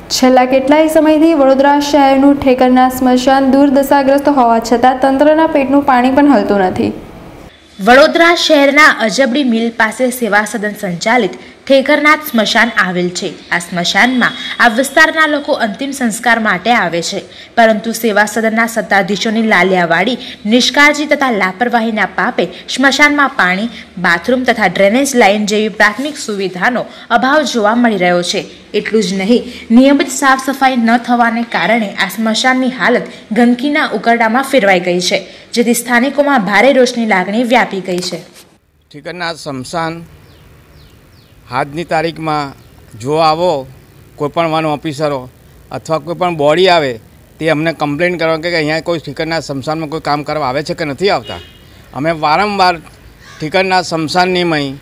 છેલ્લા કેટલાય સમયથી વડોદરા શહેરનું ઠેકરના સ્મશાન દુર્દશાગ્રસ્ત હોવા છતાં તંત્રના પેટનું પાણી પણ હલતું નથી। વડોદરા શહેરના અજબડી મિલ પાસે સેવા સદન સંચાલિત ઠેકરનાથ સ્મશાન આવેલ છે। આ સ્મશાનમાં આ વિસ્તારના લોકો અંતિમ સંસ્કાર માટે આવે છે, પરંતુ સેવા સદનના સત્તાધીશોની લાલિયાવાડી, નિષ્કાળજી તથા લાપરવાહીના પાપે સ્મશાનમાં પાણી, બાથરૂમ તથા ડ્રેનેજ લાઇન જેવી પ્રાથમિક સુવિધાનો અભાવ જોવા મળી રહ્યો છે। એટલું જ નહીં, નિયમિત સાફ સફાઈ ન થવાને કારણે આ સ્મશાનની હાલત ગંદકીના ઉકરડામાં ફેરવાઈ ગઈ છે, જેથી સ્થાનિકોમાં ભારે રોષની લાગણી વ્યાપી ગઈ છે। ઠેકરનાથ સ્મશાન આજની તારીખમાં જો આવો કોઈપણ વન ઓફિસરો અથવા કોઈપણ બોડી આવે તે અમને કમ્પ્લેન કરવા કે અહીંયા કોઈ ઠેકરનાથ સ્મશાનમાં કોઈ કામ કરવા આવે છે કે નથી આવતા। અમે વારંવાર ઠેકરનાથ સ્મશાનની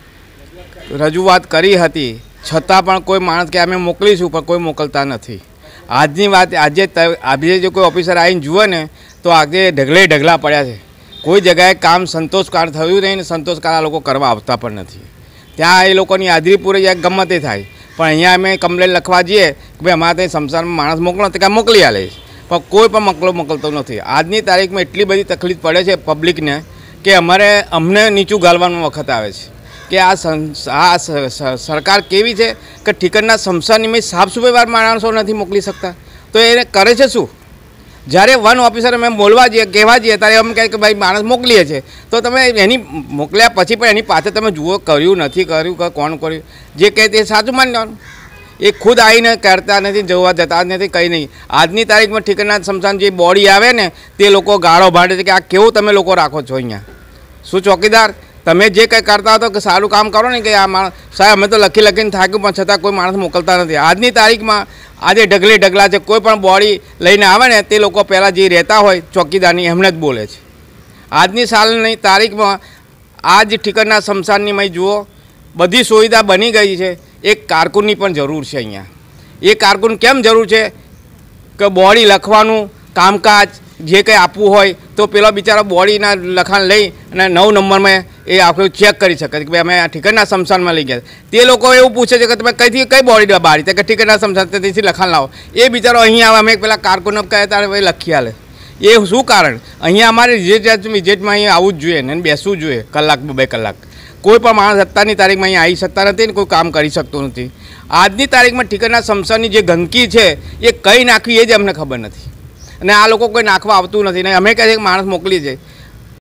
રજૂઆત કરી હતી, છતાં પણ કોઈ માણસ કે અમે મોકલીશું પણ કોઈ મોકલતા નથી। આજની વાત આજે જો કોઈ ઓફિસર આવીને જુએ ને તો આજે ઢગલા પડ્યા છે। કોઈ જગ્યાએ કામ સંતોષકાર થયું નહીં ને સંતોષકાર આ લોકો કરવા આવતા પણ નથી। ત્યાં એ લોકોની હાજરી પૂરી જાય ગમે તે થાય, પણ અહીંયા અમે કમ્પ્લેન લખવા જઈએ કે ભાઈ અમારે ત્યાં સ્મશાનમાં માણસ મોકલો તો કાંઈ મોકલી આલે, પણ કોઈ પણ મોકલતો નથી। આજની તારીખમાં એટલી બધી તકલીફ પડે છે પબ્લિકને કે અમને નીચું ગાળવાનો વખત આવે છે કે આ સરકાર કેવી છે કે ઠેકરના સ્મશાનની સાફ સફાઈવાર માણસો નથી મોકલી શકતા, તો એને કરે છે શું? જ્યારે વન ઓફિસર અમે બોલવા જઈએ કહેવા જઈએ ત્યારે એમ કહે કે ભાઈ માણસ મોકલીએ છીએ, તો તમે એની મોકલ્યા પછી પણ એની પાસે તમે જુઓ કર્યું નથી કર્યું કે કોણ કર્યું, જે કહે તે સાચું માની લેવાનું। એ ખુદ આવીને કરતા નથી, જોવા જતા નથી, કંઈ નહીં। આજની તારીખમાં ઠેકરનાથ સ્મશાન જે બોડી આવે ને તે લોકો ગાળો ભાડે છે કે આ કેવું તમે લોકો રાખો છો અહીંયા? શું ચોકીદાર તમે જે કંઈ કરતા હતો કે સારું કામ કરો ને કે આ માણસ સાહેબ અમે તો લખીને થાક્યું પણ છતાં કોઈ માણસ મોકલતા નથી। આજની તારીખમાં આજે ઢગલા છે, કોઈ પણ બોડી લઈને આવે ને તે લોકો પહેલાં જે રહેતા હોય ચોકીદારની એમને જ બોલે છે। આજની સાલની તારીખમાં આ જ ઠેકરના સ્મશાનની જુઓ બધી સુવિધા બની ગઈ છે, એક કારકુનની પણ જરૂર છે અહીંયા। એ કારકુન કેમ જરૂર છે કે બોડી લખવાનું કામકાજ જે કંઈ આપવું હોય તો પેલો બિચારો બોડીના લખાણ લઈ અને 9 નંબરમાં એ આખું ચેક કરી શકે કે ભાઈ અમે આ ઠેકરના સ્મશાનમાં લઈ ગયા। તે લોકો એવું પૂછે છે કે તમે કઈ બોડી બાળી કે ઠેકરના સ્મશાન તેથી લખાણ લાવો, એ બિચારો અહીંયા આવે અમે પેલા કારકુન કહે ત્યારે ભાઈ લખી આલે। એ શું કારણ? અહીંયા અમારે વિઝિટમાં અહીંયા આવવું જ જોઈએ ને બેસવું જોઈએ કલાક 2 કલાક। કોઈ પણ માણસ અત્યારની તારીખમાં અહીંયા આવી શકતા નથી ને કોઈ કામ કરી શકતું નથી। આજની તારીખમાં ઠેકરના સ્મશાનની જે ગંદકી છે એ કઈ નાખવી એ જ અમને ખબર નથી, અને આ લોકો કોઈ નાખવા આવતું નથી ને અમે કહે છે કે માણસ મોકલી જાય।